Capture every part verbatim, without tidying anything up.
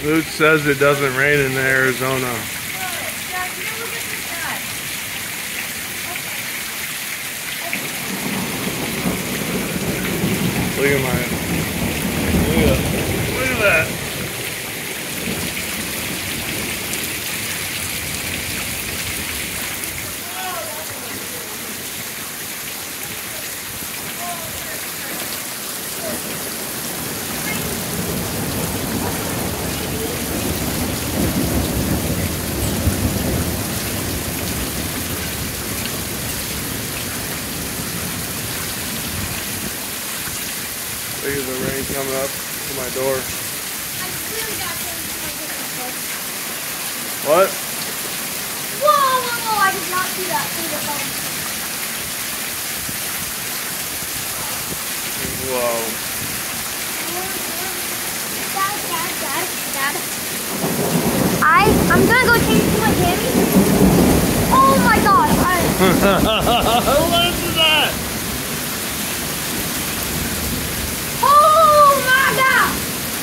Luke says it doesn't rain in Arizona. Look at my, look at that. Look at that. Look at the rain coming up to my door. What? Whoa, whoa, whoa, I did not see that through the phone. Whoa. Dad, Dad, Dad, Dad. I, I'm gonna go change to my jammies. Oh my god, I... What is that? Oh my god!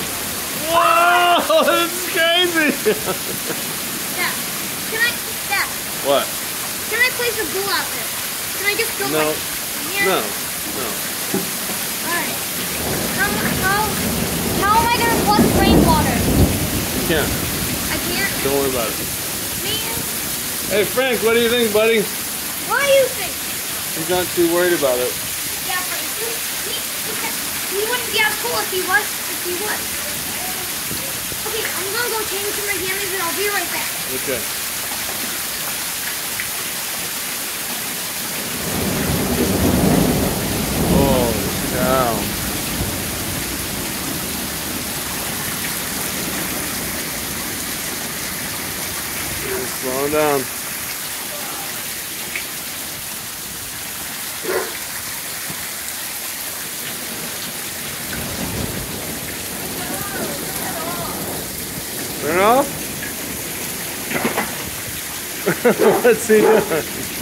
Whoa, this is crazy. Dad, can I, Dad, What? can I place a bull out there? Can I just go No. like here? No. No. Alright. How, how, how am I gonna flush rainwater? You can't. I can't? Don't worry about it. Man, Hey Frank, what do you think, buddy? what do you think? He's not too worried about it. Yeah, but he, he, he wouldn't be as cool if he was, if he was. Okay, I'm gonna go change to my jammies and I'll be right back. Okay. Oh, cow. Slow him down. Turn it off? What's he doing?